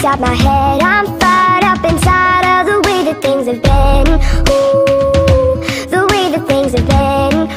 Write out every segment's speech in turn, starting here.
inside my head. I'm fired up inside of the way that things have been. Ooh, the way that things have been.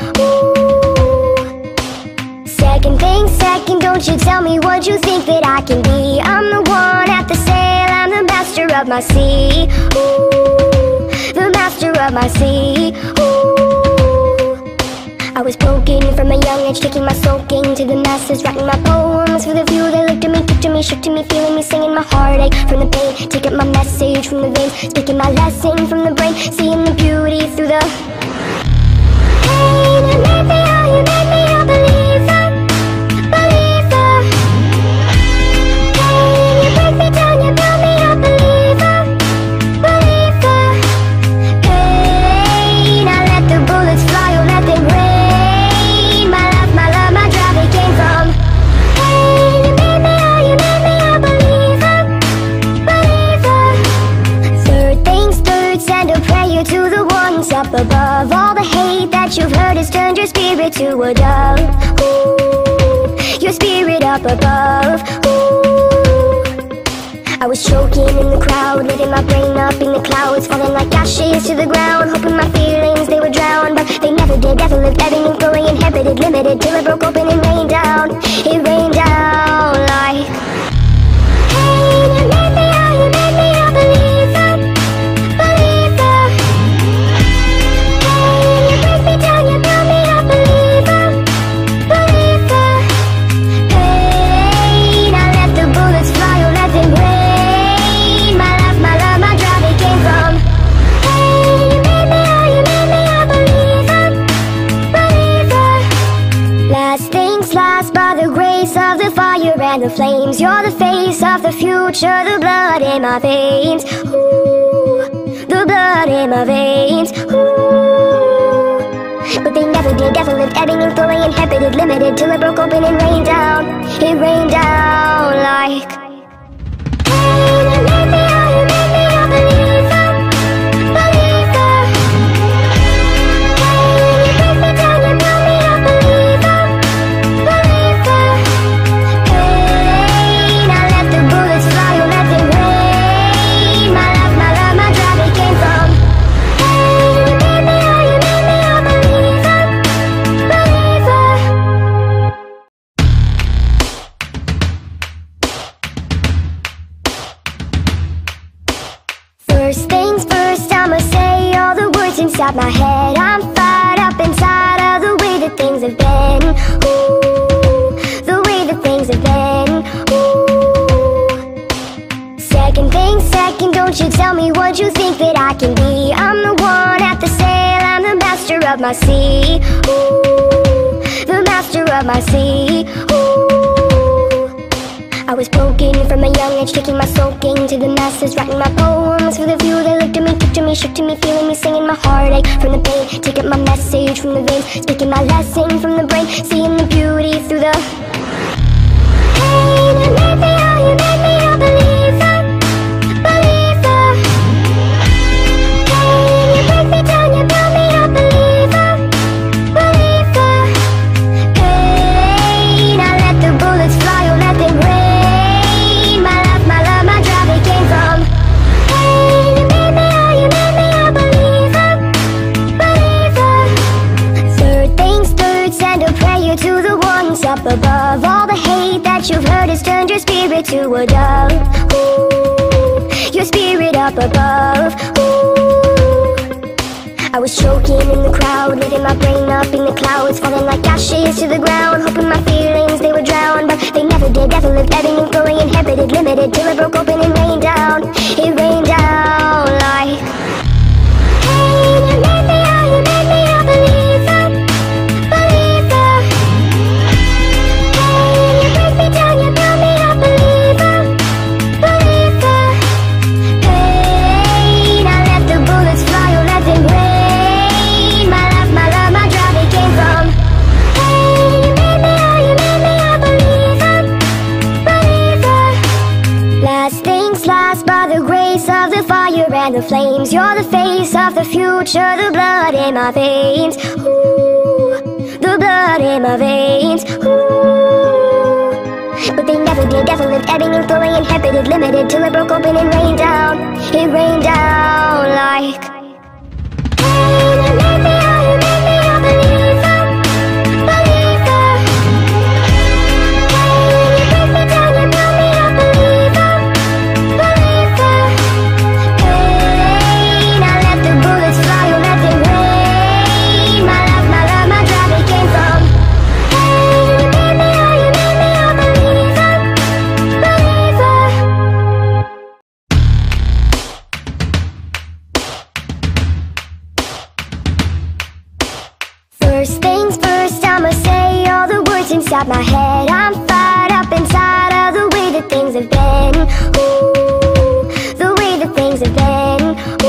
Ooh. Second thing, second, don't you tell me what you think that I can be. I'm the one at the sail, I'm the master of my sea. Ooh, the master of my sea. Ooh. I was broken from a young age, taking my soaking to the masses, writing my poems for the few that looked at me, took to me, shook to me, feeling me, singing my heartache from the pain, taking my message from the veins, speaking my lesson from the brain, seeing the beauty through the pain. You made me, oh, you made me a believer, believer. Pain, you break me down, you build me a believer, believer. Pain, I let the bullets fly, oh, let them rain. To the ones up above, all the hate that you've heard has turned your spirit to a dove. Ooh, your spirit up above. Ooh. I was choking in the crowd, letting my brain up in the clouds, falling like ashes to the ground, hoping my feelings they would drown, but they never did. Ever lived, ebbing and flowing, inhibited, limited, till it broke open and rained down. It rained down like pain. You made me, oh, you made me a believer, believer. And the flames, you're the face of the future, the blood in my veins. Ooh, the blood in my veins. Ooh. But they never did, ever lived, ebbing and flowing, inhibited, limited, till it broke open and rained down. It rained down like pain. You made me, oh, you made me a believer, believer. Pain, you break me down, you build me a believer, believer. Bullets fly, oh, let them rain. My love, my drive, it came from pain. You made me, oh, you made me a believer, believer. First things first, I'ma say all the words inside my head. I'm fired up inside of the way that things have been. Ooh, the way that things have been. Ooh. Second thing, second, don't you tell me what you think that I can be. I'm the one at the sail, I'm the master of my sea. Ooh, the master of my sea. Ooh. I was broken from a young age, taking my soaking to the masses, writing my poems for the few that looked at me, took to me, shook to me, feeling me, singing my heartache from the pain, taking my message from the veins, speaking my lesson from the brain, seeing the beauty through the pain. You made me, oh, you made me a believer, believer. Pain, you break me down, you build me a believer, believer. Pain, I let the bullets fly, oh, let them rain. My love, my drive, it came from pain. You made me, oh, you made me a believer, believer. Third things third, send a prayer to the ones up above, all the hate that you've heard has turned your spirit to a dove. Ooh, your spirit up above. Ooh. I was choking in the crowd, letting my brain up in the clouds, falling like ashes to the ground, hoping my feelings they would drown, but they never did. Ever lived, ebbing and flowing, inhibited, limited, till it broke open and rained down. It rained down like pain. You made me, oh, you made me a believer, believer. Pain, you break me down, you build me a believer, believer. Pain, I let the bullets fly, oh, let them rain. My love, my drive, it came from pain. You made me, oh, you made me a believer, believer. Last things last, by the grace of the fire and the flames, you're the face of the future, the blood in my veins. Ooh, the blood in my veins. Ooh. But they never did, ever lived, ebbing and flowing, inhibited, limited, till it broke open and rained down. It rained down like hey, you made me a believer, believer. Hey, you break me down, you build me a believer, believer. Hey, now let the bullets fly, oh let them rain. My love, my drive, it came from hey, you made me a believer, believer. First things first, I'ma say all the words inside my head. I'm fired up inside of the way that things have been. Ooh, the way that things have been.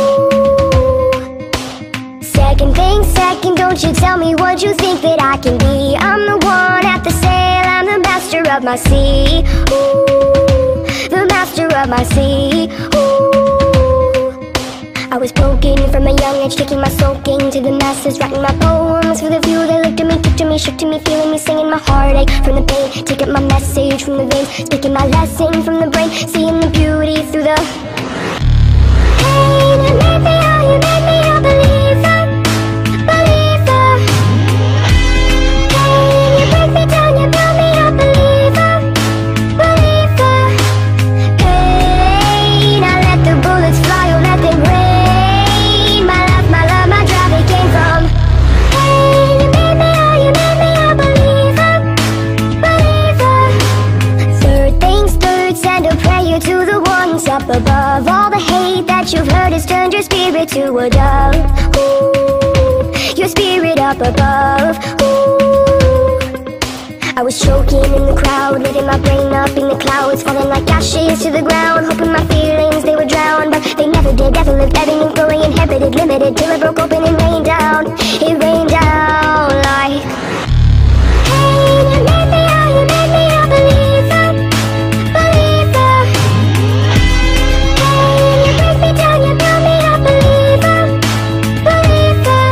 Ooh. Second thing second, don't you tell me what you think that I can be. I'm the one at the sail, I'm the master of my sea. Ooh, the master of my sea. Ooh. I was broken from a young age, taking my soaking to the masses, writing my poems for the few that looked at me, took to me, shook to me, feeling me, singing my heartache from the pain, taking my message from the veins, speaking my lesson from the brain, seeing the beauty through the pain. You made me a believer, believer. Hey, you break me down, you build me a believer, believer. Hey, now let the bullets fly, oh let them rain. To the ones up above, all the hate that you've heard has turned your spirit to a dove. Ooh, your spirit up above. Ooh. I was choking in the crowd, letting my brain up in the clouds, falling like ashes to the ground, hoping my feelings they would drown, but they never did, ever lived, ebbing and flowing, inhibited, limited, till it broke open and rained down. It rained down like hey, you made me a believer, believer. Hey, you break me down, you build me a believer, believer.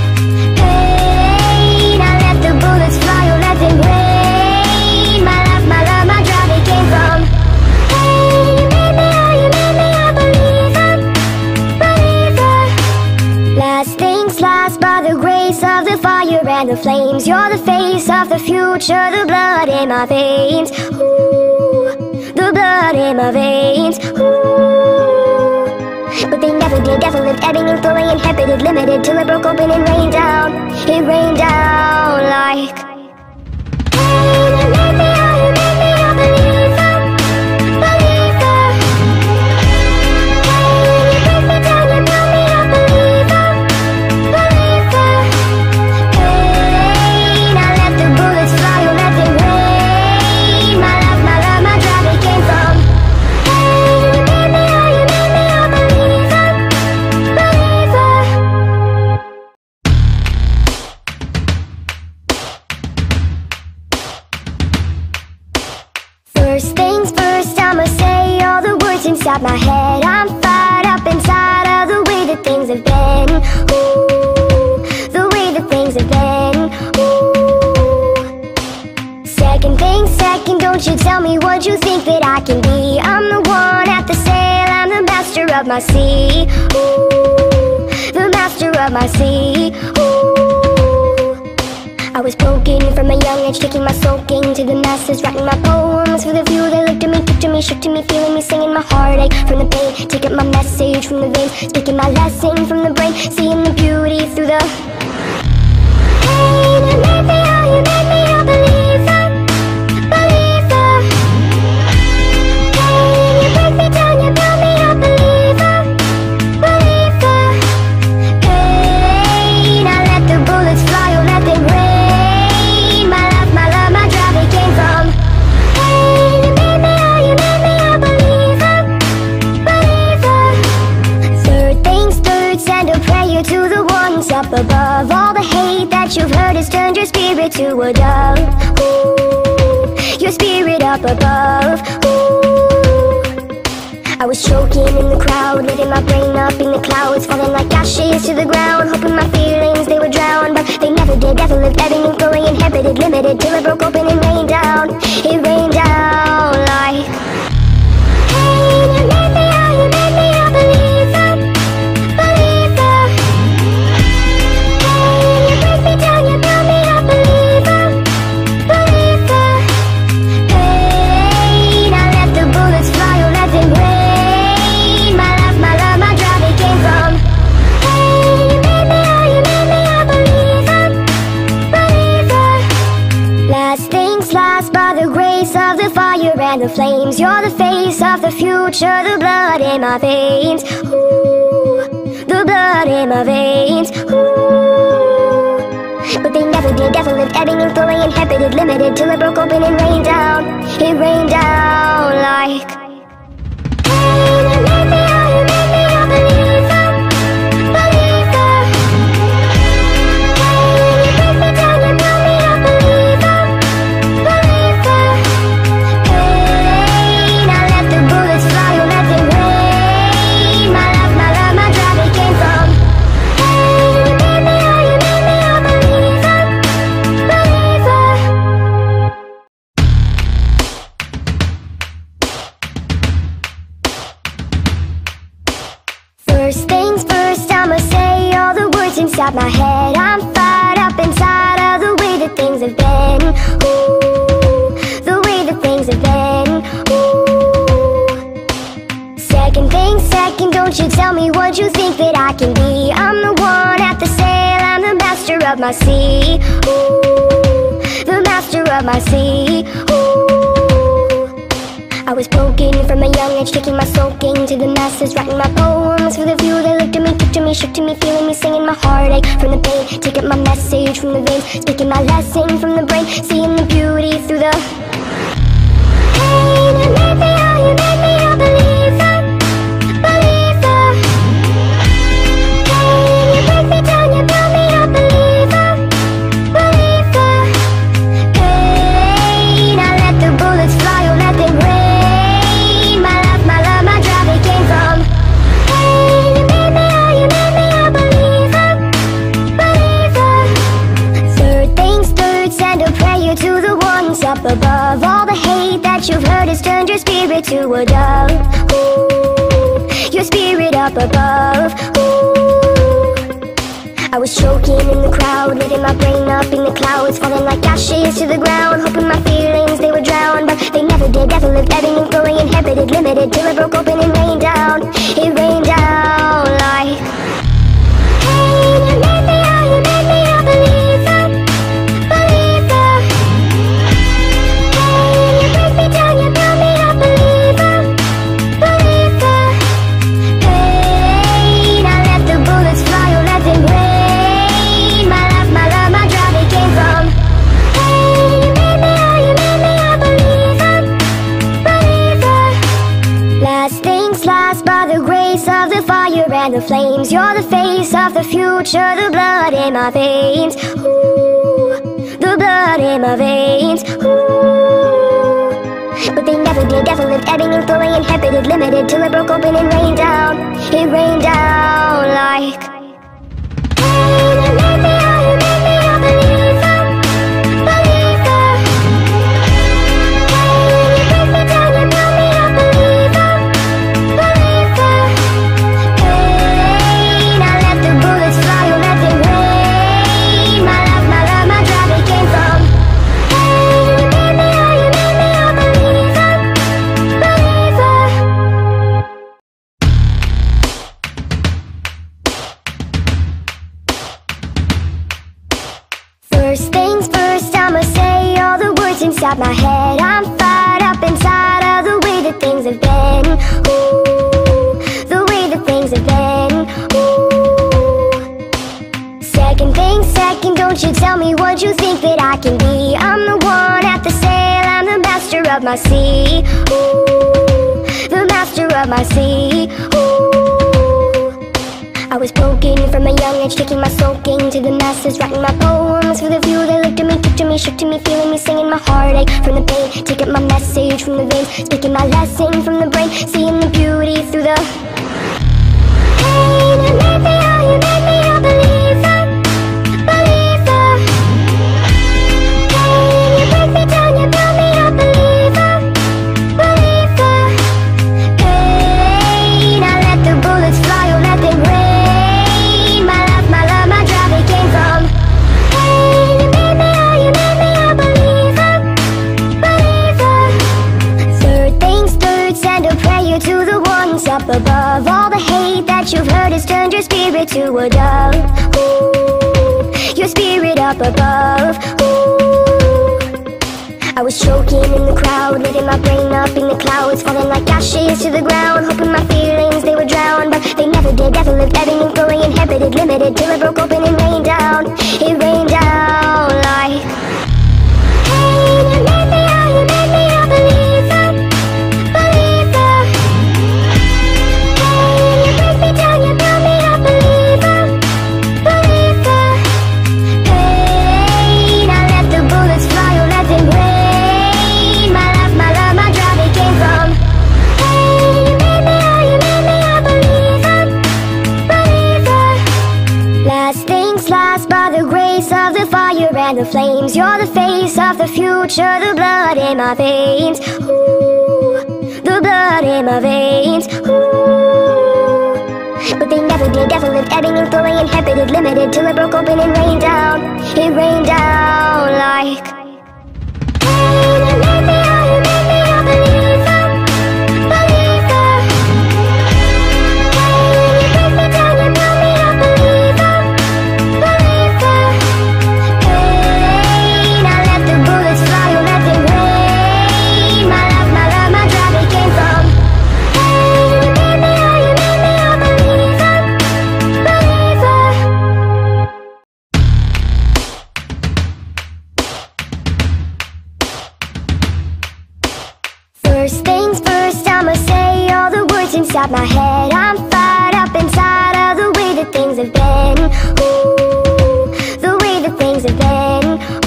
Hey, now let the bullets fly, oh let them rain. My love, my drive, it came from hey, you made me a believer, believer. Last things last, by the grace of the fire and the flames, you're the face of the future, the blood in my veins. Ooh, the blood in my veins. Ooh. But they never did, ever lived, ebbing and flowing, inhibited, limited, till it broke open and rained down. It rained down like hey, you made me a believer, believer. Hey, you break me down, you build me a believer, believer. Hey, now let the bullets fly, oh let them rain. My love, my drive, it came from hey, you made me a believer, believer. First things first, I'ma say all the words inside my head. I'm fired up inside of the way that things have been. Ooh, the way that things have been. Ooh. Second thing second, don't you tell me what you think that I can be. I'm the one at the sail, I'm the master of my sea. Ooh, the master of my sea. Ooh. I was broken from a young age, taking my soaking to the masses, writing my poems for the few that looked at me, took to me, shook to me, feeling me, singing my heartache from the pain, taking my message from the veins, speaking my lesson from the brain, seeing the beauty through the pain. You made me a believer, believer. Hey, you break me down, you build me a believer, believer. Hey, now let the bullets fly, oh let them rain. My drive, it came from hey, you made me a believer, believer. Third things third, send a prayer to the ones up above, all the hate that you've heard has turned your spirit to a dove. Ooh, your spirit up above. Ooh. I was choking in the crowd, letting my brain up in the clouds, falling like ashes to the ground, hoping my feelings they would drown, but they never did, ever lived, ebbing and flowing, inhibited, limited, till it broke open and rained down. It rained down the flames. You're the face of the future, the blood in my veins. Ooh, the blood in my veins. Ooh. But they never did, ever lived, ebbing and flowing, inhibited, limited, till it broke open and rained down. It rained down like hey, you made me a believer, believer. Hey, you break me down, you build me a believer, believer. Hey, now let the bullets fly, oh let them rain. My love, my drive, it came from hey, you made me a believer, believer. First things first, I'ma say all the words inside my head. I'm fired up inside of the way that things have been. Ooh, the way that things have been. Ooh. Second thing second, don't you tell me what you think that I can be. I'm the one at the sail, I'm the master of my sea. Ooh, the master of my sea. Ooh. I was broken from a young age, taking my soaking to the masses, writing my poems for the few that looked at me, took to me, shook to me, feeling me, singing my heartache from the pain, taking my message from the veins, speaking my lesson from the brain, seeing the beauty through the pain. You made me a believer, believer. Hey, you break me down, you build me a believer, believer. Hey, now let the bullets fly, oh let them rain. To the ones up above, all the hate that you've heard has turned your spirit to a dove. Ooh, your spirit up above. Ooh. I was choking in the crowd, letting my brain up in the clouds, falling like ashes to the ground, hoping my feelings they would drown, but they never did, ever lived, ebbing and flowing, inhibited, limited, till it broke open and rained down. It rained down like hey, you made me a believer, believer. And the flames, you're the face of the future, the blood in my veins. Ooh, the blood in my veins. Ooh. But they never did, ever lived, ebbing and flowing, inhibited, limited, till it broke open and rained down. It rained down like hey, you made me a believer, believer. Hey, you break me down, you build me a believer, believer. Hey, now let the bullets fly, oh let them rain. My love, my drive, it came from hey, you made me a believer, believer. First things first, I'ma say all the words inside my head. I'm fired up inside of the way that things have been. Ooh, the way that things have been. Ooh. Second thing second, don't you tell me what you think that I can be. I'm the one at the sail, I'm the master of my sea. Ooh, the master of my sea. Ooh. I was broken from a young age, taking my soaking to the masses, writing my poems for the few that looked at me, took to me, shook to me, feeling me, singing my heartache from the pain, taking my message from the veins, speaking my lesson from the brain, seeing the beauty through the pain. You made me a believer, believer. Hey, you break me down, you build me a believer, believer. Hey, now let the bullets fly, oh let them rain. My drive, it came from hey, you made me a believer, believer. Third things third, send a prayer to the ones up above. All the hate that you've heard has turned your spirit to a dove. Ooh, your spirit up above. Ooh. I was choking in the crowd, letting my brain up in the clouds, falling like ashes to the ground, hoping my feelings they would drown, but they never did. Never lived, ebbing and flowing, inhibited, limited, till it broke open and rained down. It rained down like, hey, you made me a believer, believer. Hey, you break me down, you build me a believer, believer. Hey, I let the bullets fly, oh let them rain. My love, my drive, it came from, hey, you made me a believer, believer. Last things last, by the grace of the fire and the flames. You're the face of the future, the blood in my veins. Ooh, the blood in my veins. Ooh. But they never did, never lived, ebbing and flowing, inhibited, limited, till it broke open and rained down. It rained down like, hey, you made me a believer, believer. Hey, you break me down, you build me a believer, believer. Hey, now let the bullets fly, oh let them rain. My love, my drive, it came from, hey, you made me a believer, believer. First things first, I'ma say all the words inside my head. I'm fired up inside of the way that things have been. Ooh, the way that things have been.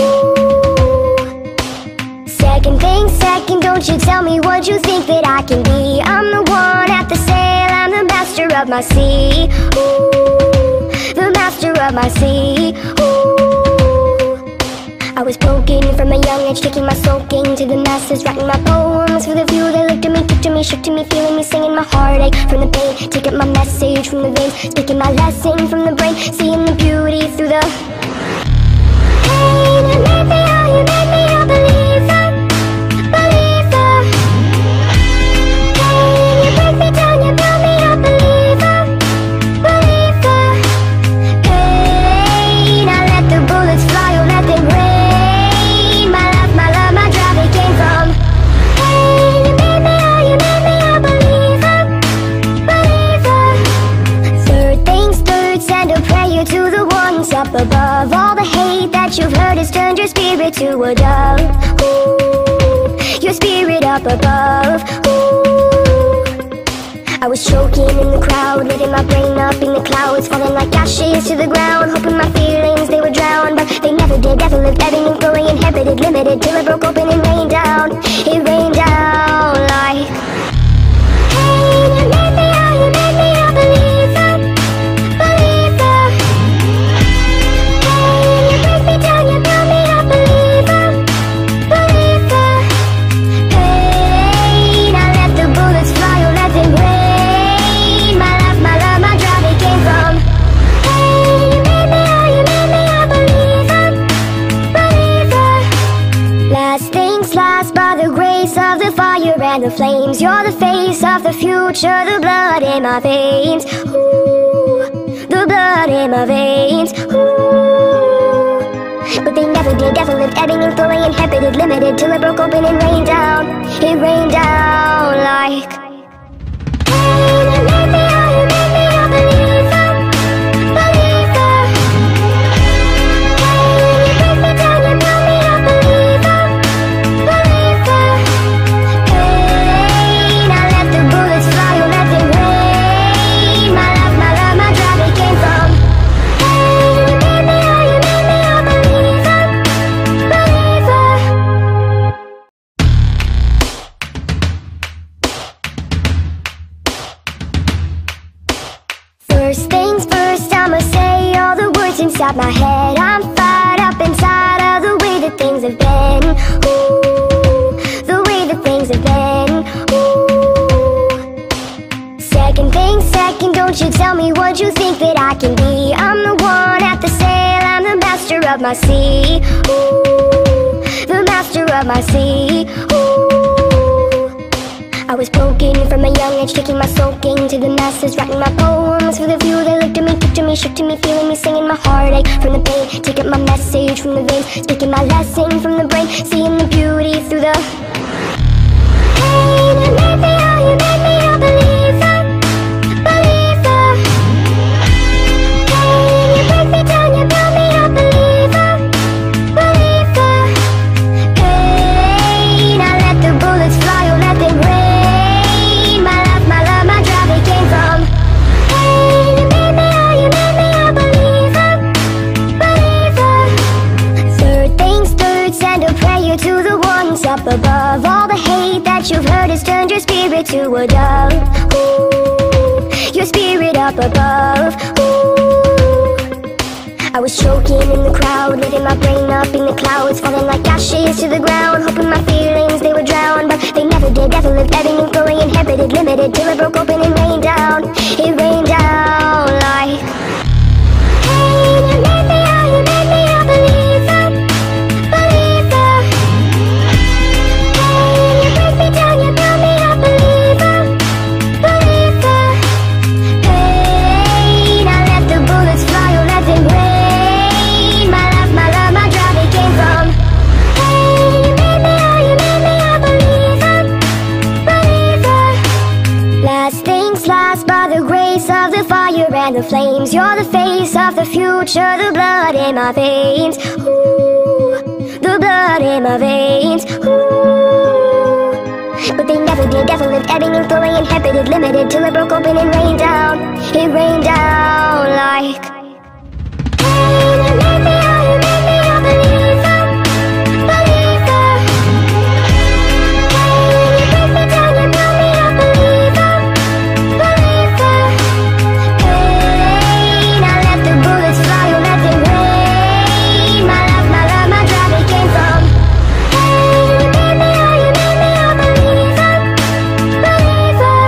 Ooh. Second thing second, don't you tell me what you think that I can be. I'm the one at the sail, I'm the master of my sea. Ooh, the master of my sea. Ooh. I was broken from a young age, taking my soaking to the masses, writing my poems for the few that looked at me, took to me, shook to me, feeling me, singing my heartache from the pain, taking my message from the veins, speaking my lesson from the brain, seeing the beauty through the, hey, you made me a believer, believer. Hey, you break me down, you build me a believer, believer. Hey, now let the bullets fly, oh let them rain. My drive, it came from, hey, you made me a believer, believer. Third things third, send a prayer to the ones up above. All the hate that you've heard has turned your spirit to a dove. Ooh, your spirit up above. Ooh. I was choking in the crowd, letting my brain up in the clouds, falling like ashes to the ground, hoping my feelings they would drown, but they never did. Never lived, ebbing and flowing, inhibited, limited, till it broke open and rained down. It rained down like, hey, you made me a believer, believer. Hey, you break me down, you build me a believer, believer. Hey, now let the bullets fly, oh let them rain. My love, my drive, it came from, hey, you made me a believer, believer. Last things last, by the grace of the fire and the flames. You're the face of the future, the blood in my veins. Ooh, the blood in my veins. Ooh. But they never did, never lived, ebbing and flowing, inhibited, limited, till it broke open and rained down. It rained down like, hey, you made me a believer, believer. Hey, you break me down, you build me a believer, believer. Hey, now let the bullets fly, oh let them rain. My love, my drive, it came from, hey, you made me a believer, believer. First things first, I'ma say all the words inside my head. I'm fired up inside of the way that things have been. Ooh, the way that things have been. Ooh. Second thing second, don't you tell me what you think that I can be. I'm the one at the sail, I'm the master of my sea. Ooh, the master of my sea. Ooh. I was broken from a young age, taking my soaking to the masses, writing my poems for the few that looked at me, took to me, shook to me, feeling me, singing my heartache from the pain, taking my message from the veins, speaking my lesson from the brain, seeing the beauty through the, Above all the hate that you've heard has turned your spirit to a dove. Ooh, your spirit up above. Ooh. I was choking in the crowd, letting my brain up in the clouds, falling like ashes to the ground, hoping my feelings they would drown, but they never did. Ever lived, ebbing and flowing, inhibited, limited, till it broke open and rained down. It rained down like, hey, you made me a believer, believer. Down, you built me a believer, believer. Pain, I let the bullets fly, oh let them rain. My life, my love, my drive, it came from pain. You made me a believer, believer. Last things last, by the grace of the fire and the flames. You're the face of the future, the blood in my veins. Ooh, the blood in my veins. Ooh. But they never did, ever lived, ebbing and flowing, inhibited, limited, till it broke open and rained down. It rained down like, hey, you made me a believer, believer. Hey, you break me down, you built me a believer, believer. Pain, I let the bullets fly, oh let them rain. My life, my love, my drive, it came from pain. You made me a believer, believer.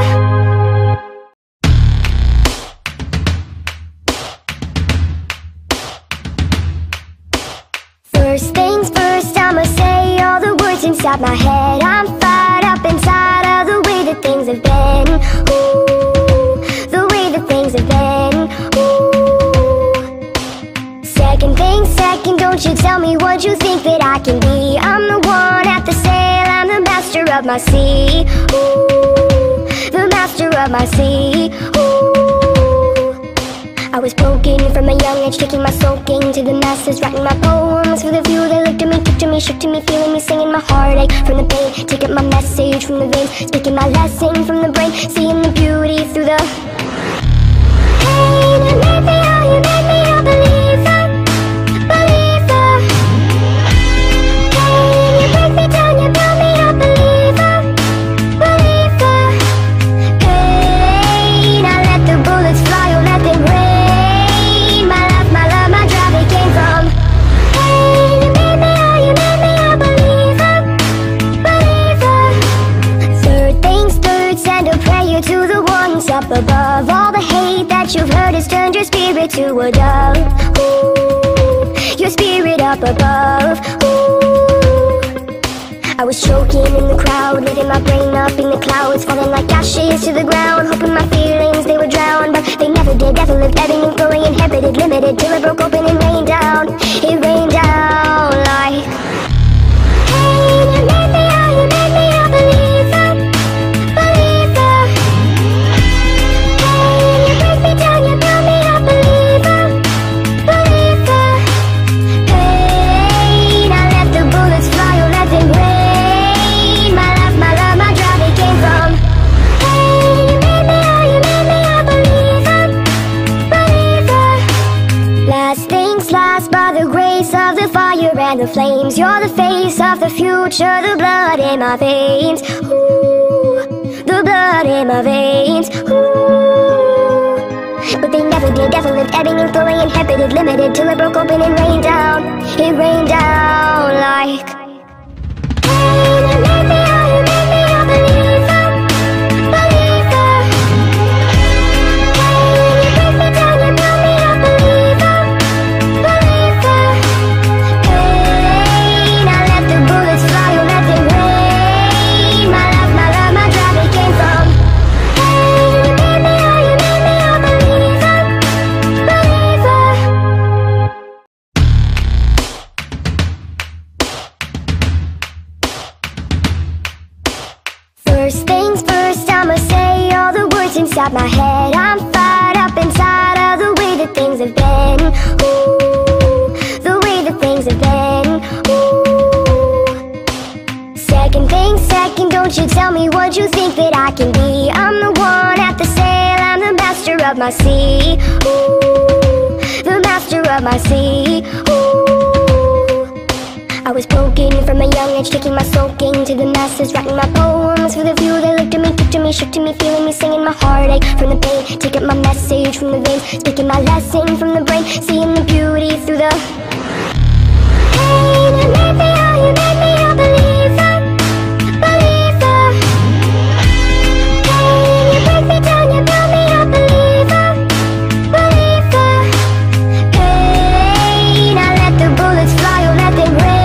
First things first, I'ma say all the words inside my head. I'm fired up inside of the way that things have been. Ooh, the way that things have been. Ooh. Second thing second, don't you tell me what you think that I can be. I'm the one at the sail, I'm the master of my sea. Ooh, the master of my sea. Ooh. I was broken from a young age, taking my soaking to the masses, writing my poems for the few that looked at me, took to me, shook to me, feeling me, singing my heartache from the pain, taking my message from the veins, speaking my lesson from the brain, seeing the beauty through the pain. You made me a believer, believer. Pain, you break me down, you built me a believer, believer. Pain, I let the bullets fly, oh let them rain. My life, my love, my drive, it came from pain. You made me a believer, believer. Third things third, send a prayer to the ones up above. All the hate that you've heard has turned your spirit to a dove. Ooh, your spirit up above. Ooh. I was choking in the crowd, letting my brain up in the clouds, falling like ashes to the ground, hoping my feelings they would drown, but they never did. Ever lived, ebbing and flowing, inhibited, limited, till it broke open and rained down. It rained down like, hey, you made me a believer, believer. Hey, you break me down, you built me a believer, believer. Pain, I let the bullets fly, oh let them rain. My life, my love, my drive, it came from pain. You made me a believer, believer. Last things last, by the grace of the fire and the flames. You're the face of the future, the blood in my veins. Ooh, the blood in my veins. Ooh. But they never did, ever lived, ebbing and flowing, inhibited, limited, till it broke open and rained down. It rained down like, hey, you made me a believer, believer. Hey, you break me down, you built me a believer, believer. Pain, I let the bullets fly, oh let them rain. My life, my love, my drive, it came from pain. You made me a believer, believer. inside my head. I'm fired up inside of the way that things have been. Ooh, the way that things have been. Ooh. Second thing, second, don't you tell me what you think that I can be. I'm the one at the sail, I'm the master of my sea. Ooh, the master of my sea. Ooh. I was broken from a young age, taking my soaking to the masses, writing my poems for the few that looked at me, took to me, shook to me, feeling me, singing my heartache from the pain, taking my message from the veins, speaking my lesson from the brain, seeing the beauty through the pain. You made me, oh, you made me a believer, believer. Pain, you break me down, you build me a believer, believer. Pain, I let the bullets fly, oh, let them rain.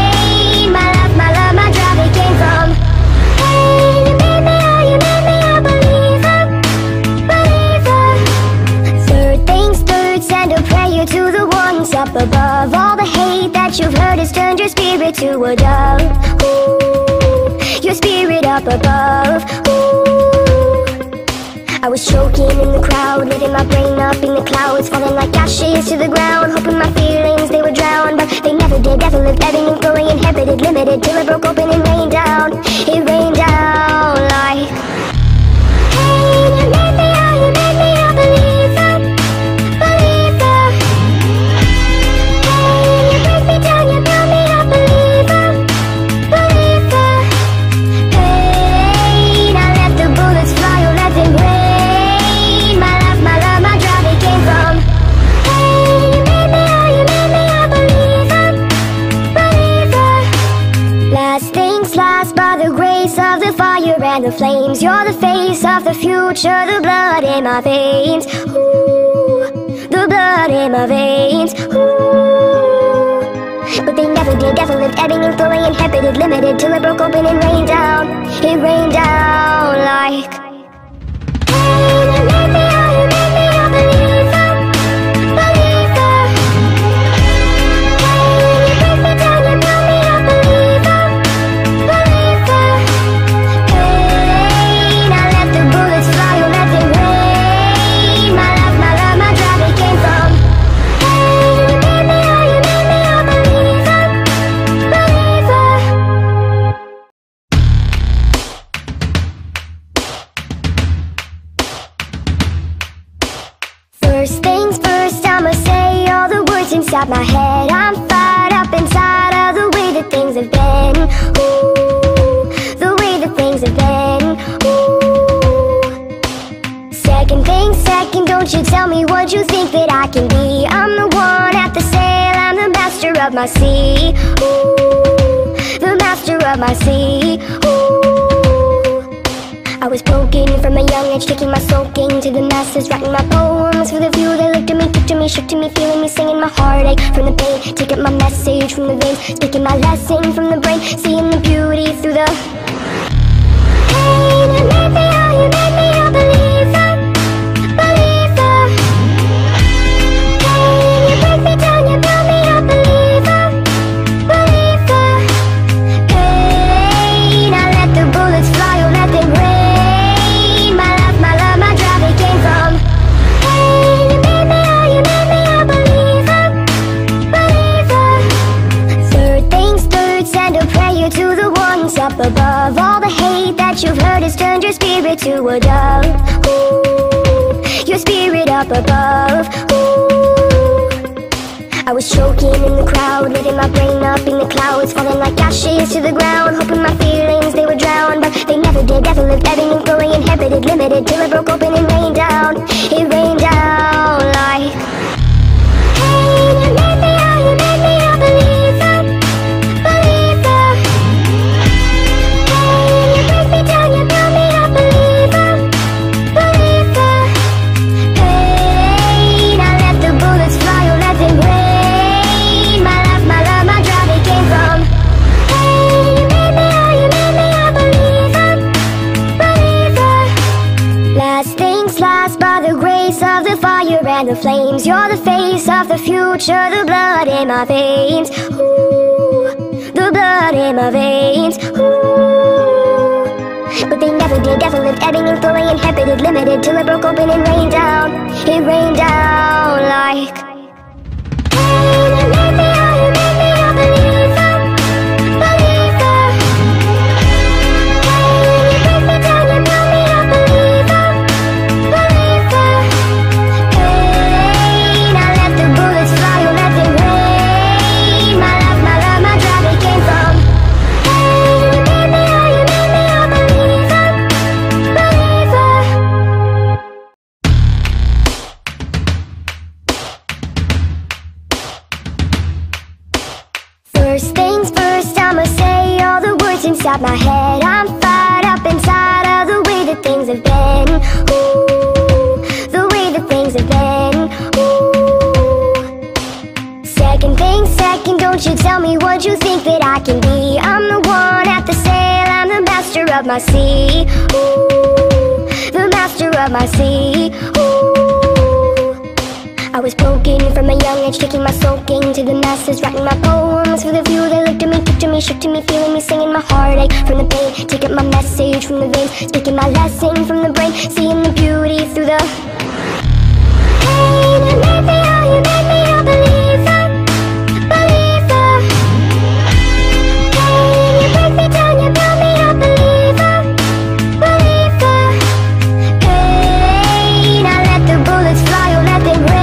To the ones up above, all the hate that you've heard has turned your spirit to a dove. Ooh, your spirit up above. Ooh. I was choking in the crowd, letting my brain up in the clouds, falling like ashes to the ground, hoping my feelings they would drown, but they never did. Ever lived, ebbing and flowing, inhibited, limited, till it broke open and rained down. It rained down like pain. You made me, oh, you made me a believer, believer. And the flames, you're the face of the future, the blood in my veins. Ooh, the blood in my veins. Ooh. But they never did, ever lived, ebbing and flowing, inhibited, limited, till it broke open and rained down. It rained down like pain. You made me, oh, you made me a believer, believer. Pain, you break me down, you build me a believer, believer. First things first, I'ma say all the words inside my head. I'm fired up inside of the way that things have been. Ooh, the way that things have been. Ooh. Second thing second, don't you tell me what you think that I can be. I'm the one at the sail, I'm the master of my sea. Ooh, the master of my sea. Ooh. I was broken from a young age, taking my soaking to the masses, writing my poems for the few that looked at me, took to me, shook to me, feeling me, singing my heartache from the pain, taking my message from the veins, speaking my lesson from the brain, seeing the beauty through the pain. You made me, oh, you made me a believer, believer. Pain, you break me down, you build me a believer, believer. Pain, I let the bullets fly, oh, let them rain. To the ones up above, all the hate that you've heard has turned your spirit to a dove. Ooh, your spirit up above. Ooh. I was choking in the crowd, letting my brain up in the clouds, falling like ashes to the ground, hoping my feelings they would drown, but they never did. Ever lived, ebbing and flowing, inhibited, limited, till it broke open and rained down. It rained down like pain. You made me, oh, you made me a believer, believer. Pain, you break me down, you build me a believer, believer. Pain, I let the bullets fly, oh, let them rain. My life, my love, my drive, it came from pain. You made me, oh, you made me a believer, believer. Last things last, by the grace of the fire and the flames, you're the face of the future, the blood in my veins. Ooh, the blood in my veins. Ooh. But they never did, ever lived, ebbing and flowing, inhibited, limited, till it broke open and rained down. It rained down like, hey, you made me a believer, believer. Hey, you break me down, you build me a believer, believer. Hey, now let the bullets fly, oh let them rain. My love, my drive, it came from, hey, you made me a believer, believer. First things first, I'ma say all the words inside my head. I'm fired up inside of the way that things have been. Ooh, the way that things have been. Ooh. Second thing second, don't you tell me what you think that I can be. I'm the one at the sail, I'm the master of my sea. Ooh, the master of my sea. Ooh. I was broken from a young age, taking my soaking to the masses, writing my poems for the few that looked at me, took to me, shook to me, feeling me, singing my heartache from the pain, taking my message from the veins, speaking my lesson from the brain, seeing the beauty through the pain. You made me a believer, believer. Hey, you break me down, you build me a believer, believer. Hey, now let the bullets fly, oh let them rain.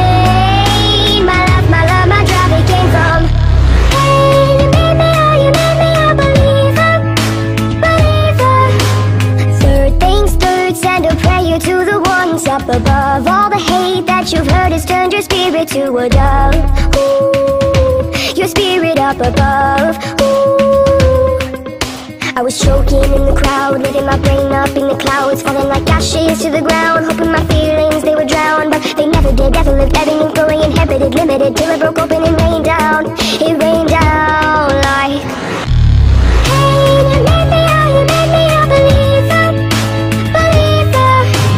To the ones up above, all the hate that you've heard has turned your spirit to a dove. Ooh, your spirit up above. Ooh. I was choking in the crowd, letting my brain up in the clouds, falling like ashes to the ground, hoping my feelings they would drown, but they never did, never lived, ebbing and flowing, inhibited, limited, till it broke open and rained down. It rained down like, hey, you made me a believer, believer.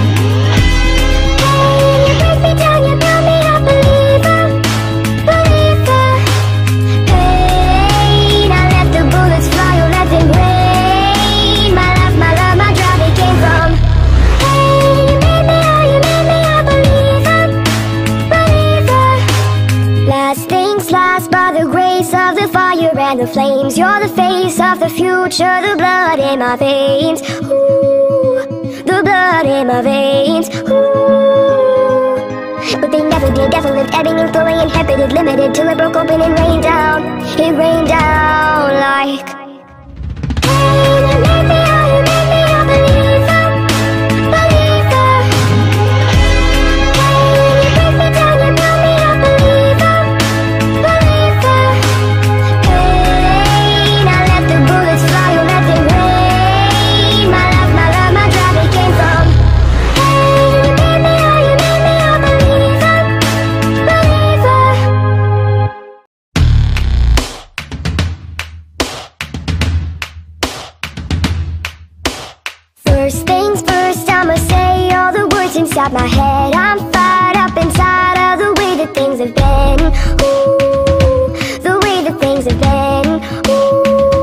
And the flames, you're the face of the future, the blood in my veins. Ooh, the blood in my veins. Ooh. But they never did, ever lived, ebbing and flowing, inhibited, limited, till it broke open and rained down. It rained down like, hey, you made me a believer, believer. Hey, you break me down, you build me a believer, believer. Bullets fly, oh let them rain. My love, my drive, it came from, hey, you made me a believer, believer. First things first, I'ma say all the words inside my head. I'm fired up inside of the way that things have been. Ooh, the way that things have been. Ooh.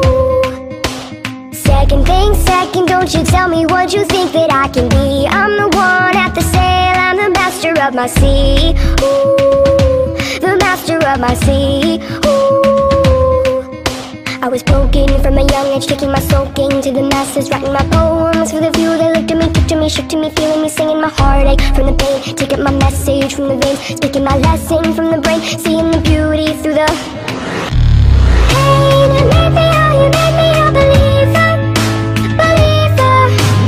Second thing second, don't you tell me what you think that I can be. I'm the one at the sail, I'm the master of my sea. Ooh, the master of my sea. Ooh. I was broken from a young age, taking my soaking to the masses, writing my poems for the few that looked at me, took to me, shook to me, feeling me, singing my heartache from the pain, taking my message from the veins, speaking my lesson from the brain, seeing the beauty through the pain. You made me a believer, believer.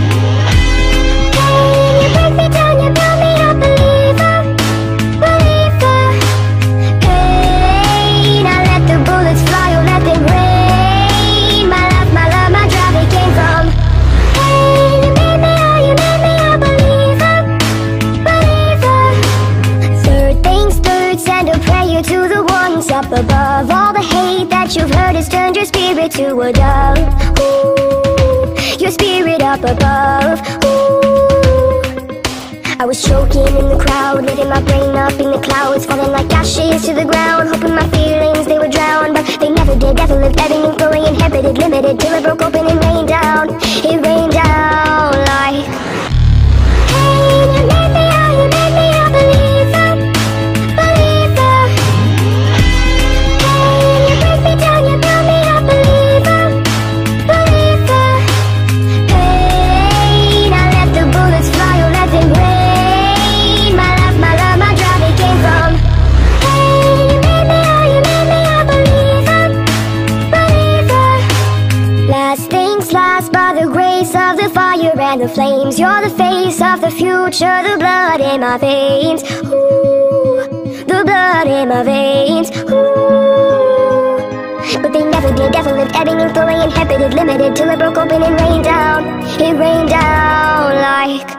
Hey, you break me down, you build me a believer, believer. Hey, now let the bullets fly, oh let them rain. My love, my drive, it came from, hey, you made me a believer, believer. Third things third, send a prayer to the ones up above. All the hate that you've heard has turned your spirit to a dove. Ooh, your spirit up above. Ooh. I was choking in the crowd, letting my brain up in the clouds, falling like ashes to the ground, hoping my feelings they would drown, but they never did, never lived, ebbing and flowing, inhibited, limited, till it broke open and rained down. It rained down. and the flames. You're the face of the future, the blood in my veins. Ooh, the blood in my veins. Ooh. But they never did, ever lived, ebbing and flowing, inhibited, limited, till it broke open and rained down. It rained down like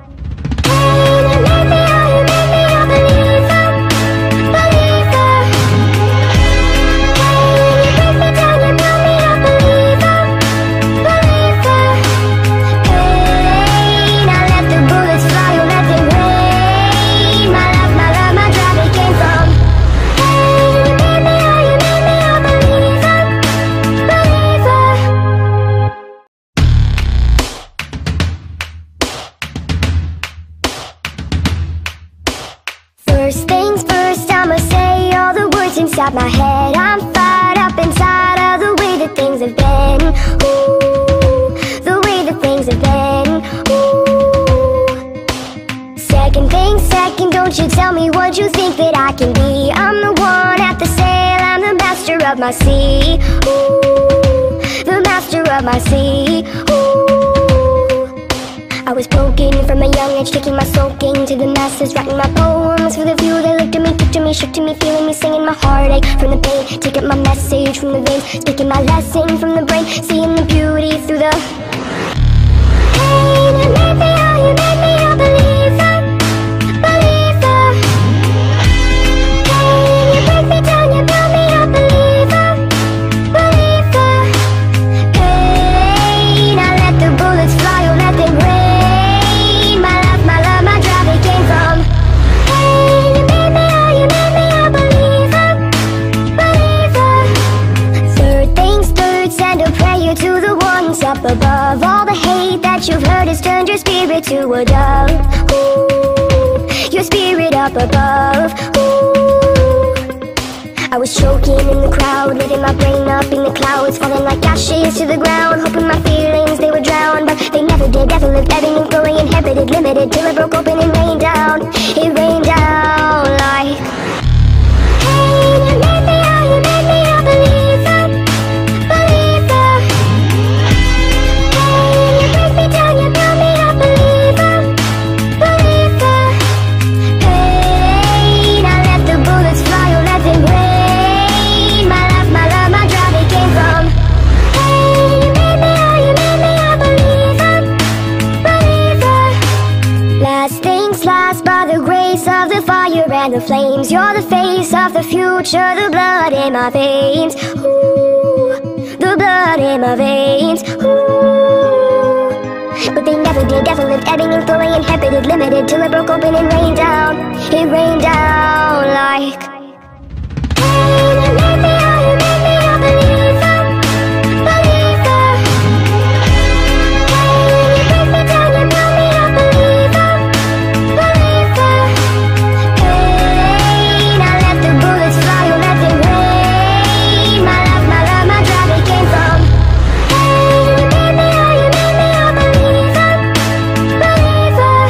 inside my head. I'm fired up inside of the way that things have been. Ooh, the way that things have been. Ooh. Second thing, second, don't you tell me what you think that I can be. I'm the one at the sail, I'm the master of my sea. Ooh, the master of my sea. Ooh. I was broken from a young age, taking my soaking to the masses, writing my poems for the few that looked at me, picture me, shook to me, feeling me, singing my heartache from the pain, taking my message from the veins, speaking my lesson from the brain, seeing the beauty through the pain. You made me, oh, you made me a believer, believer. Pain, you break me down, you build me a believer, believer. Pain, I let the bullets fly, oh, let them rain. To the ones up above, all the hate that you've heard has turned your spirit to a dove. Ooh, your spirit up above. Ooh. I was choking in the crowd, letting my brain up in the clouds, falling like ashes to the ground, hoping my feelings they would drown, but they never did, ever lived, ebbing and flowing, inhibited, limited, till it broke open and rained down. It rained down like pain. You made me, oh, you made me a believer, believer. Pain, you break me down, you build me a believer, believer. Pain, I let the bullets fly, oh, let them rain. My love, my drive, it came from pain. You made me, oh, you made me a believer, believer. Last things last, by the grace of the fire and the flames. You're the face of the future, the blood in my veins. Ooh, the blood in my veins. Ooh. But they never did, ever lived, ebbing and flowing, inhibited, limited, till it broke open and rained down. It rained down like pain. You made me, oh, you made me a believer, believer. Pain, you break me down, you build me a believer, believer. Pain, I let the bullets fly, oh, let them rain. My love, my drive, it came from pain. You made me, oh, you made me a believer, believer.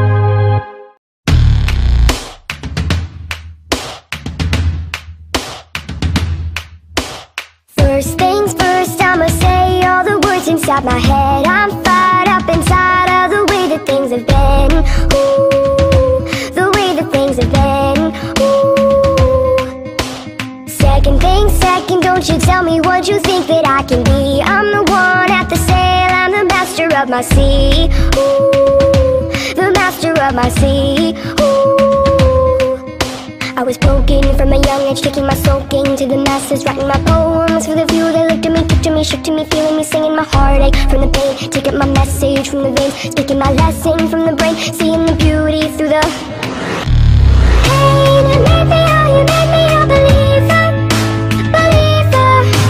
First things first, I'ma say all the words inside my head. I'm fired up inside of the way that things have been. Ooh, the way that things have been. Ooh. Second thing, second, don't you tell me what you think that I can be. I'm the one at the sail, I'm the master of my sea. Ooh, the master of my sea. Ooh. I was broken from a young age, taking my soaking to the masses, writing my poems for the few that looked at me, picture me, shook to me, feeling me, singing my heartache from the pain, taking my message from the veins, speaking my lesson from the brain, seeing the beauty through the pain. You made me, oh, you made me a believer, believer.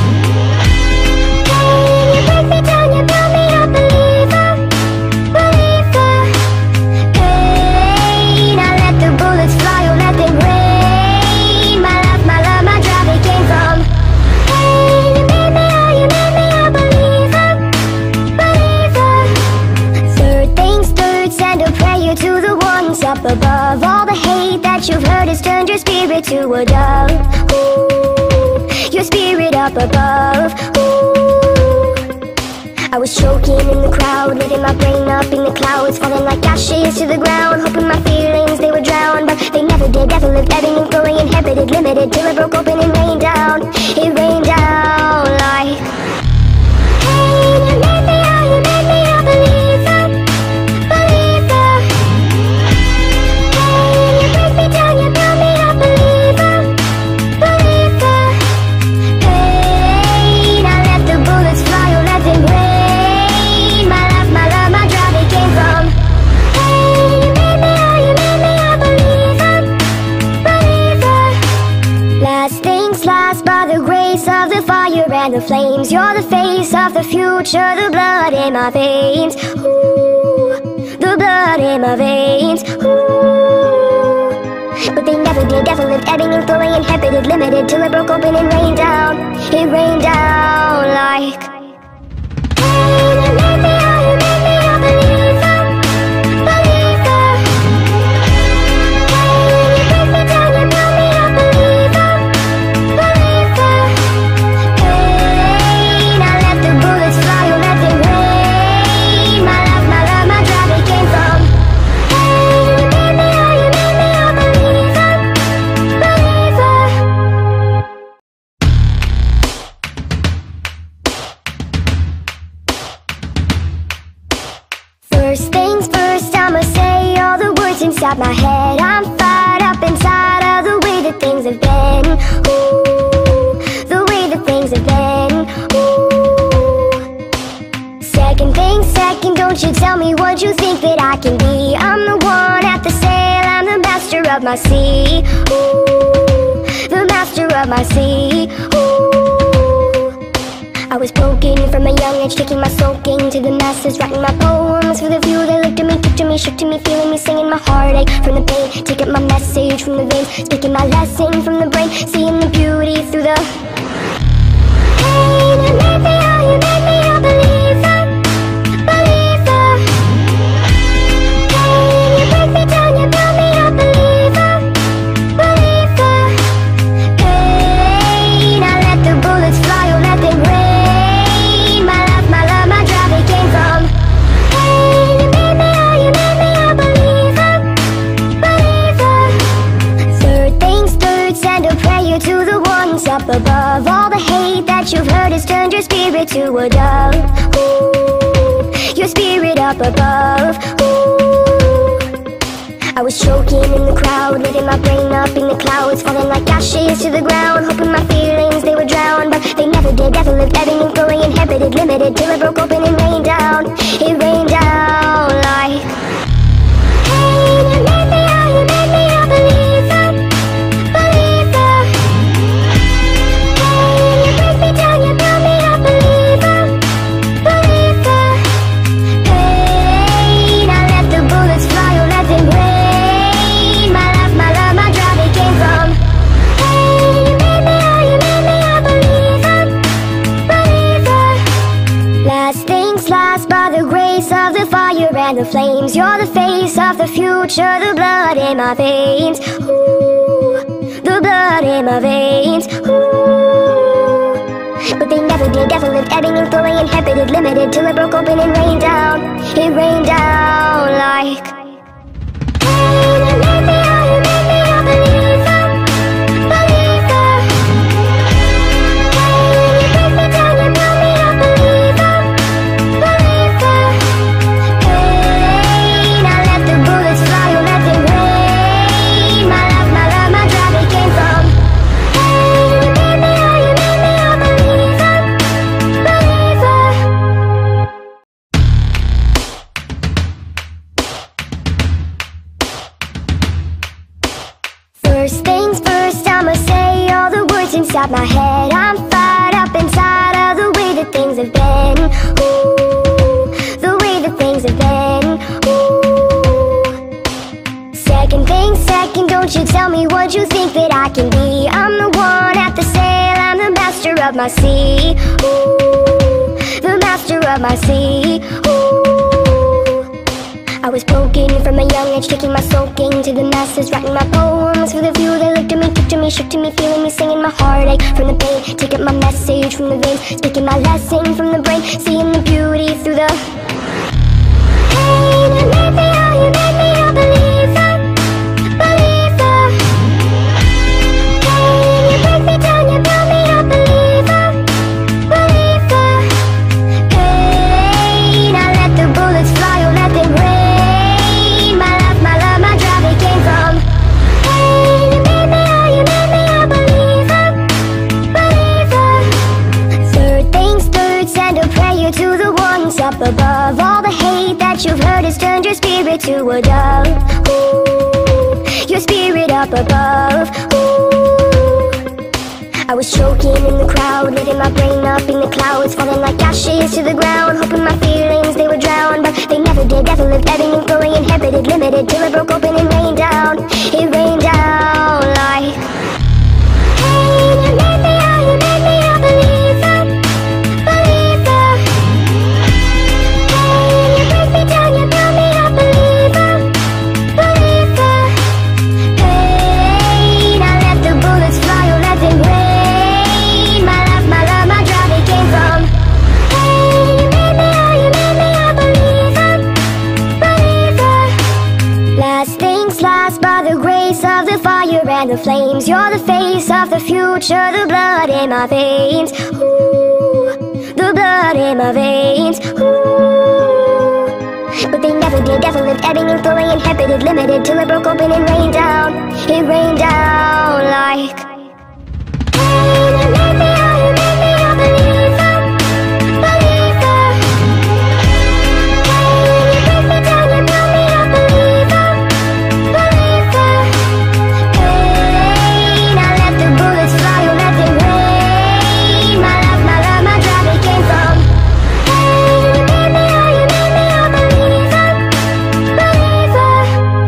Pain, you break me down, you build me a believer, believer. Pain, I let the bullets fly, oh, let them rain. My drive, it came from pain. You made me, oh, you made me a believer, believer. Third things third, send a prayer to the ones up above. All the hate that you've heard has turned your spirit to a dove. Ooh, your spirit up above. Ooh. I was choking in the crowd, letting my brain up in the clouds, falling like ashes to the ground, hoping my feelings they would drown, but they never did. Never lived, ebbing and flowing, inhibited, limited, till it broke open and rained down. It rained down like, hey, you made me a believer, believer. Hey, you break me down, you build me a believer, believer. Pain, I let the bullets fly, oh let them rain. My life, my love, my drive, it came from, hey, you made me a believer, believer. Last things last, by the grace of the fire and the flames. You're the face of the future, the blood in my veins. Ooh, the blood in my veins. Ooh. But they never did, never lived, ebbing and flowing, inhibited, limited, till it broke open and rained down. It rained down like, hey, you made me a believer, believer. Hey, you break me down, you build me a believer, believer. Pain, I let the bullets fly, oh let them rain. My life, my love, my drive, it came from, hey, you made me a believer, believer. First things first, I'ma say all the words inside my head. I'm fired up inside of the way that things have been. Ooh, the way that things have been. Ooh. Second thing second, don't you tell me what you think that I can be. I'm the one at the sail, I'm the master of my sea. Ooh, the master of my sea. Ooh. I was broken from a young age, taking my soaking to the masses, writing my poems for the few that looked at me, took to me, shook to me, feeling me, singing my heartache from the pain, taking my message from the veins, speaking my lesson from the brain, seeing the beauty through the pain. You made me a believer, believer. Hey, you break me down, you build me a believer, believer. Pain, I let the bullets fly, oh let them rain. My life, my love, my drive, it came from, hey, you made me a believer, believer. Third things third, send a prayer to the ones up above. All the hate that you've heard has turned your spirit to a dove. Ooh, your spirit up above. Ooh. I was choking in the crowd, letting my brain up in the clouds, falling like ashes to the ground, hoping my feelings they would drown, but they never did. Never lived, ebbing and flowing, inhibited, limited, till it broke open and rained down. It rained down like, hey, you made me a believer, believer. Hey, you break me down, you build me a believer, believer. Pain, I let the bullets fly, oh let them rain. My life, my love, my drive, it came from, hey, you made me a believer, believer. Last things last, by the grace of the fire and the flames. You're the face of the future, the blood in my veins. Ooh, the blood in my veins. Ooh. But they never did, never lived, ebbing and flowing, inhibited, limited, till it broke open and rained down. It rained down like, hey, you made me a believer, believer. Hey, you break me down, you build me a believer, believer. Pain, I let the bullets fly, oh let them rain. My life, my love, my drive, it came from, hey, you made me a believer, believer. First things first, I'ma say all the words inside my head. I'm fired up inside of the way that things have been. Ooh, the way that things have been. Ooh. Second thing second, don't you tell me what you think that I can be. I'm the one at the sail, I'm the master of my sea. Ooh, the master of my sea. Ooh. I was broken from a young age, taking my soaking to the masses, writing my poems for the few that looked at me, took to me, shook to me, feeling me, singing my heartache from the pain, taking my message message from the veins, speaking my lesson from the brain, seeing the beauty through the pain. You made me, oh, you made me a believer, believer. Pain, you break me down, you build me a believer, believer. Pain, I let the bullets fly, oh, let them rain. My love, my drive, it came from pain. You made me, oh, you made me a believer, believer. Third things third, send a prayer to the ones up above. All the hate that you've heard has turned your spirit to a dove. Ooh, your spirit up above. Ooh. I was choking in the crowd, letting my brain up in the clouds, falling like ashes to the ground, hoping my feelings they would drown, but they never did. Ever lived, ebbing and flowing, inhibited, limited, till it broke open and rained down. It rained down like pain. You made me, oh, you made me a believer, believer. Pain, you break me down, you build me a believer, believer. Pain, I let the bullets fly, oh, let them rain. My love, my drive, it came from pain. You made me, oh, you made me a believer, believer. Last things last, by the grace of the fire and the flames. You're the face of the future, the blood in my veins. Ooh, the blood in my veins. Ooh. But they never did, ever lived, ebbing and flowing, inhibited, limited, till it broke open and rained down. It rained down like pain. You made me, oh, you made me a believer, believer. Pain, you break me down, you build me a believer, believer. Pain, I let the bullets fly, oh, let them rain. My love, my drive, it came from pain. You made me, oh, you made me a believer, believer.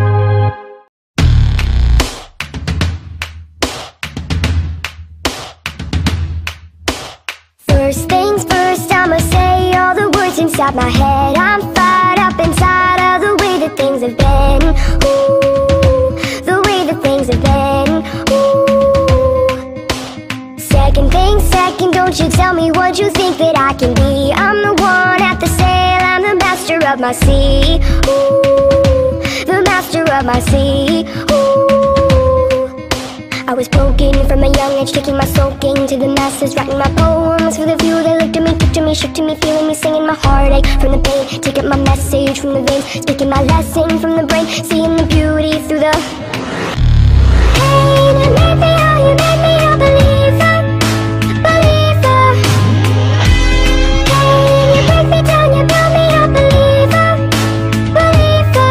First things first, I'ma say all the words inside my head. I'm fired up inside of the way that things have been. Ooh, the way that things have been. Ooh. Second thing second, don't you tell me what you think that I can be. I'm the one at the sail, I'm the master of my sea. Ooh, the master of my sea. Ooh. I was broken from a young age, taking my soaking to the masses, writing my poems for the few that looked at me, took to me, shook to me, feeling me, singing my heartache from the pain, taking my message from the veins, speaking my lesson from the brain, seeing the beauty through the pain. You made me, oh, you made me a believer, believer. Pain, you break me down, you build me a believer, believer.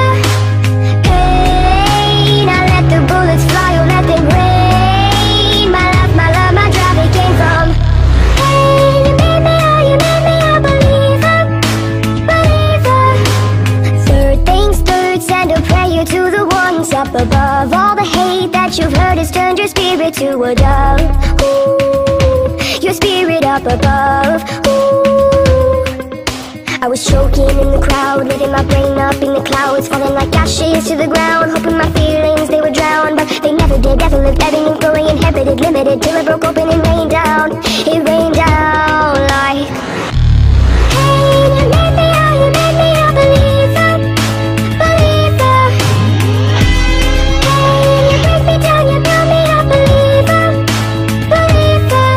Pain, I let the bullets fly, oh, let them rain. My love, my drive, it came from pain. You made me, oh, you made me a believer, believer. Third things third, send a prayer to the ones up above. All the hate that you've heard has turned your spirit to a dove. Ooh, your spirit up above. Ooh. I was choking in the crowd, letting my brain up in the clouds, falling like ashes to the ground, hoping my feelings they would drown, but they never did. Ever lived, ebbing and flowing, inhibited, limited, till it broke open and rained down. It rained down like pain. You made me, oh, you made me a believer, believer. Pain, you break me down, you build me a believer, believer.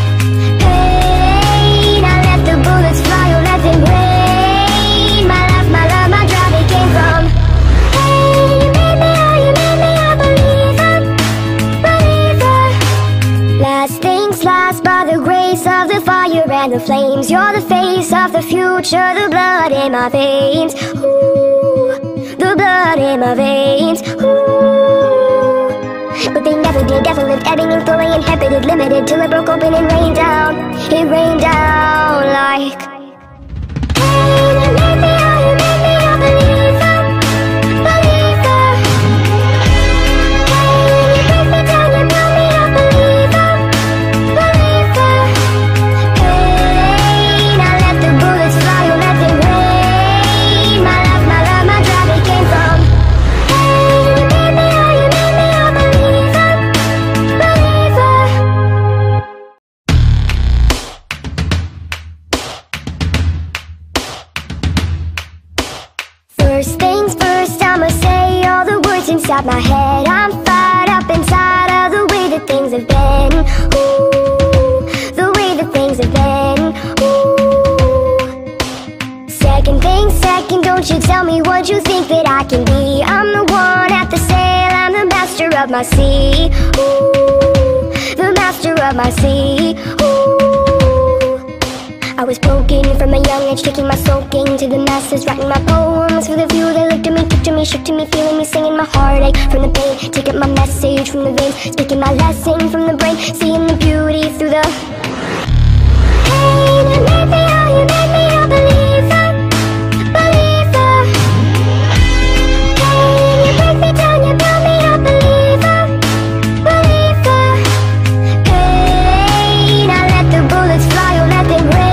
Pain, I let the bullets fly, oh, let them rain. My love, my drive, it came from pain. You made me, oh, you made me a believer, believer. Last things last, by the grace of the fire and the flames. You're the face of the future, the blood in my veins. Ooh, the blood in my veins. Ooh. But they never did, ever lived, ebbing and flowing, inhibited, limited, till it broke open and rained down. It rained down like pain. You made me, oh, you made me a believer, believer. Pain, you break me down, you build me a believer, believer. Pain, I let the bullets fly, oh, let them rain. My love, my drive, it came from pain. You made me, oh, you made me a believer, believer. inside my head. I'm fired up inside of the way that things have been. Ooh, the way that things have been. Ooh. Second thing, second, don't you tell me what you think that I can be. I'm the one at the sail, I'm the master of my sea. Ooh, the master of my sea. Ooh. I was broken from a young age, taking my soaking to the masses, writing my poems for the few that looked at me, picture me, shook to me, feeling me, singing my heartache from the pain, taking my message from the veins, speaking my lesson from the brain, seeing the beauty through the pain. You made me, oh, you made me a believer, believer. Pain, you break me down, you build me a believer, believer. Pain, I let the bullets fly, oh, let them rain.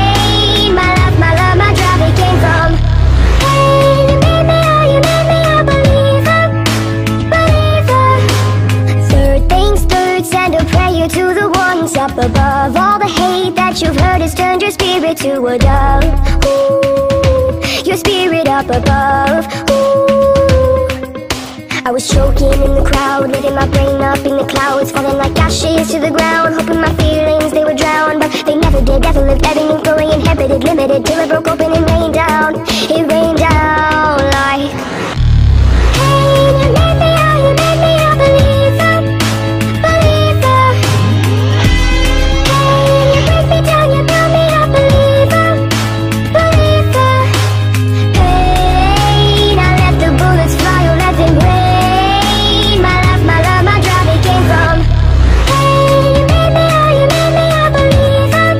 To the ones up above, all the hate that you've heard has turned your spirit to a dove. Ooh, your spirit up above. Ooh. I was choking in the crowd, letting my brain up in the clouds, falling like ashes to the ground, hoping my feelings they would drown, but they never did. Never lived, ebbing and flowing, inhibited, limited, till it broke open and rained down. It rained down like pain. You made me, oh, you made me a believer, believer. Down, you build me a believer, believer. Pain, I let the bullets fly, oh, let them rain. My life, my love, my drive, it came from pain. You made me, oh, you made me a believer,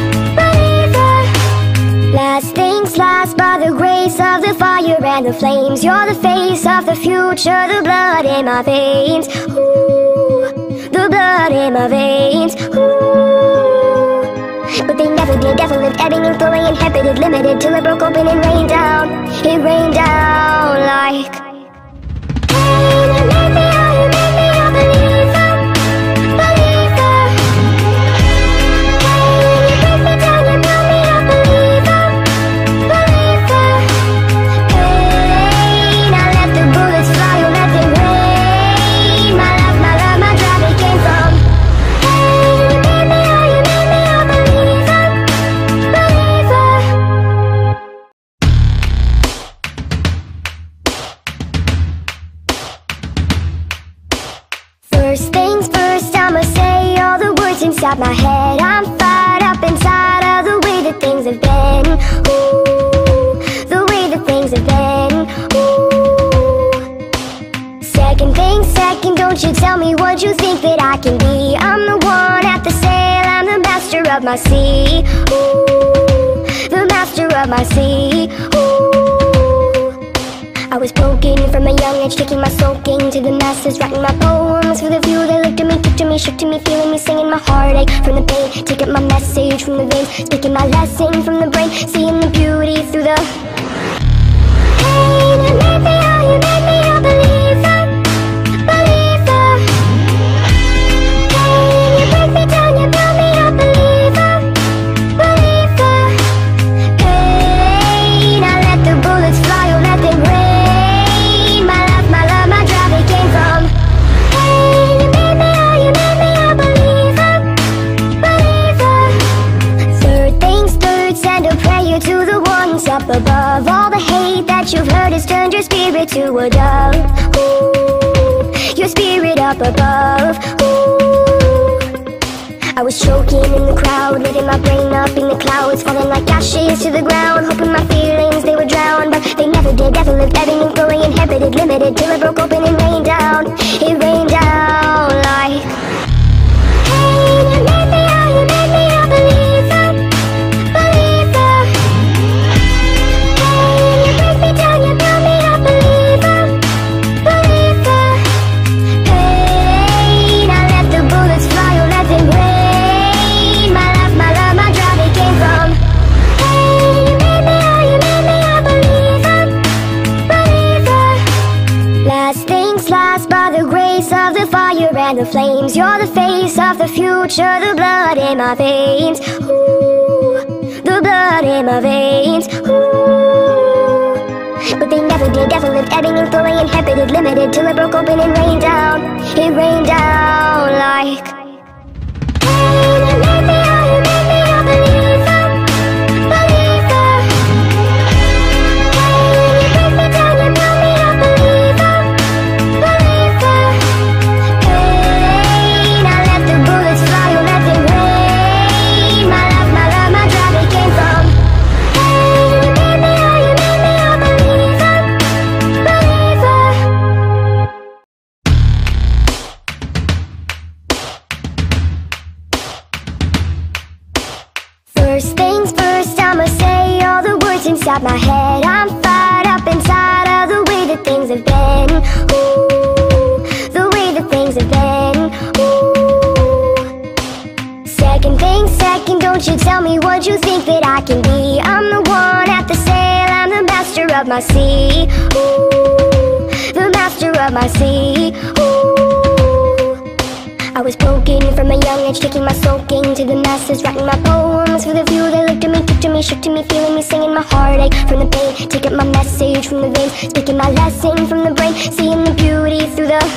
believer. Last things last, by the grace of the fire and the flames. You're the face of the future, the blood in my veins. Ooh, the blood in my veins. Ooh. But they never did, never lived, ebbing and flowing, inhibited, limited, till it broke open and rained down. It rained down like pain. You made me, oh, you made me a believer, believer. Pain, you break me down, you build me a believer, believer. Pain, I let the bullets fly, oh, let them rain. My life, my love, my drive, it came from pain. You made me, oh, you made me a believer, believer. First things first, I'ma say all the words inside my head. I'm fired up inside of the way that things have been. Ooh, the way that things have been. Ooh. Second thing, second, don't you tell me what you think that I can be. I'm the one at the sail, I'm the master of my sea. Ooh, the master of my sea. Ooh. I was broken from a young age, taking my soaking to the masses, writing my poems for the few that looked at me, picture me, shook to me, feeling me, singing my heartache from the pain, taking my message from the veins, speaking my lesson from the brain, seeing the beauty through the pain. You made me, oh, you made me a believer, believer. Pain, you break me down, you build me a believer, believer. Pain, I let the bullets fly, oh, let them rain. My life, my love, my drive, it came from pain. You made me, oh, you made me a believer, believer. Third things third, send a prayer to the ones up above. All the hate that you've heard has turned your spirit to a dove. Ooh, your spirit up above. Ooh. I was choking in the crowd, letting my brain up in the clouds, falling like ashes to the ground, hoping my feelings they would drown, but they never did. Never lived, ebbing and flowing, inhibited, limited, till it broke open and rained down. It rained down like pain. You made me, oh, you made me a believer, believer. Pain, you break me down, you build me a believer, believer. Pain, I let the bullets fly, oh, let them rain. My life, my love, my drive, it came from pain. You made me, oh, you made me a believer, believer. Last things last, by the grace of the fire and the flames. You're the face of the future, the blood in my veins. Ooh, the blood in my veins. Ooh. but they never did. Ever lived, ebbing and flowing, inhibited, limited, till it broke open and rained down. It rained down like hey, you made me a believer, believer. Hey, you break me down, you build me a believer, believer. Hey, now let the bullets fly, or let them rain. My love, my drive, it came from hey, you made me a believer, believer. First things first, I'ma say all the words inside my head. I'm fired up inside of the way that things have been. Ooh, the way that things have been. Ooh. Second thing second, don't you tell me what you think that I can be. I'm the one at the sail, I'm the master of my sea. Ooh, the master of my sea. Ooh. I was broken from a young age, taking my soaking to the masses, writing my poems for the few that looked at me, took to me, shook to me, feeling me, singing my heartache from the pain, taking my message from the veins, speaking my lesson from the brain, seeing the beauty through the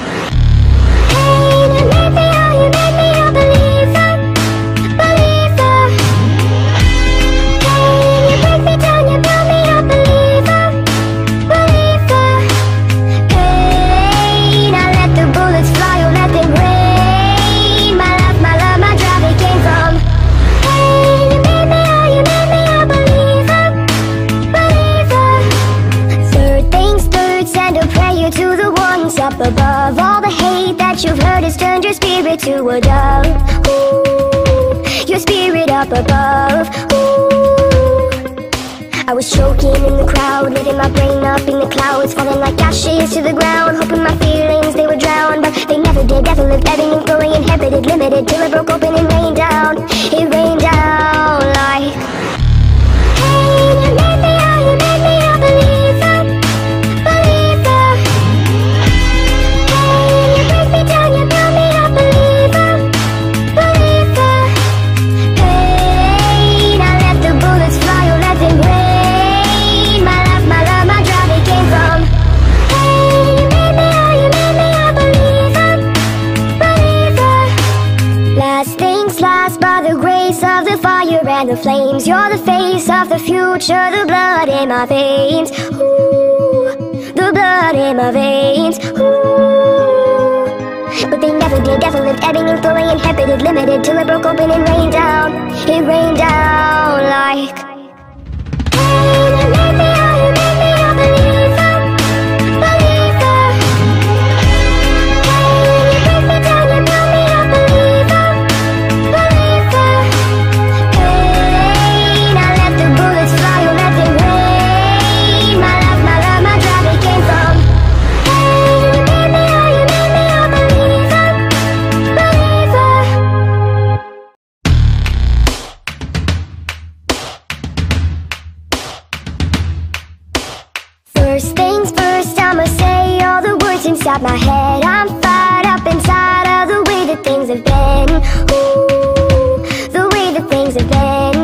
pain. You made me a believer, believer. Hey, you break me down, you build me a believer, believer. Hey, now let the bullets fly, or let them rain. To the ones up above, all the hate that you've heard has turned your spirit to a dove. Ooh, your spirit up above. Ooh. I was choking in the crowd, letting my brain up in the clouds, falling like ashes to the ground, hoping my feelings they would drown, but they never did. Ever lived, ebbing and flowing, inhibited, limited, till it broke open and rained down. It rained down like hey, you made me a believer, believer. Hey, you break me down, you build me a believer, believer. Hey, now let the bullets fly, or let them rain. My love, my drive, it came from hey, you made me a believer, believer. Last things last, by the grace of the fire and the flames. You're the face of the future, the blood in my veins. Ooh, the blood in my veins. Ooh. But they never did, ever lived, ebbing and flowing, inhibited, limited, till it broke open and rained down. It rained down like hey, you made me a believer, believer. Hey, you break me down, you build me a believer, believer. Hey, now let the bullets fly, or let them rain. My love, my drive, it came from hey, you made me a believer, believer. First things first, I'ma say all the words inside my head. I'm fired up inside of the way that things have been. Ooh, the way that things have been.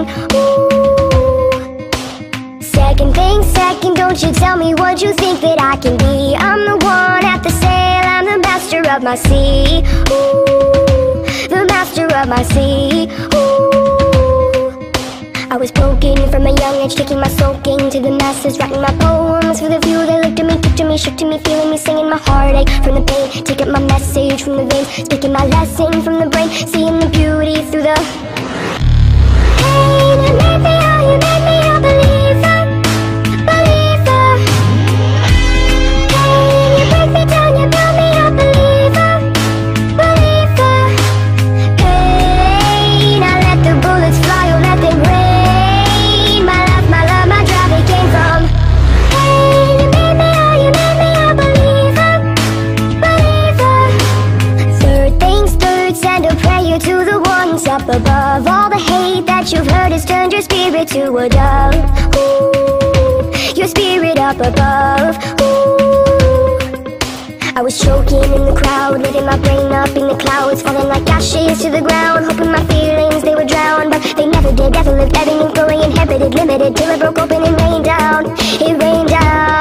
Ooh. Second thing second, don't you tell me what you think that I can be. I'm the one at the sail, I'm the master of my sea. Ooh, the master of my sea. Ooh. I was broken from a young age, taking my soaking to the masses, writing my poems for the few that looked at me, took to me, shook to me, feeling me, singing my heartache from the pain, taking my message from the veins, speaking my lesson from the brain, seeing the beauty through the pain. You made me a believer, believer. Hey, you break me down, you build me a believer, believer. Hey, now let the bullets fly, or let them rain. My drive, it came from hey, you made me a believer, believer. Third things third, send a prayer to the ones up above. All the hate that you've heard has turned your spirit to a dove. Ooh, your spirit up above. Ooh. I was choking in the crowd, letting my brain up in the clouds, falling like ashes to the ground, hoping my feelings they would drown, but they never did. Ever lived, ebbing and flowing, inhibited, limited, till it broke open and rained down. It rained down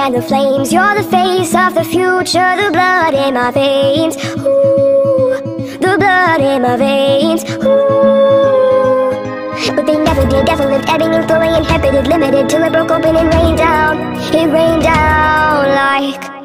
fan the flames. You're the face of the future, the blood in my veins. Ooh, the blood in my veins. Ooh. But they never did, ever lived, ebbing and flowing, inhibited, limited, till it broke open and rained down. It rained down like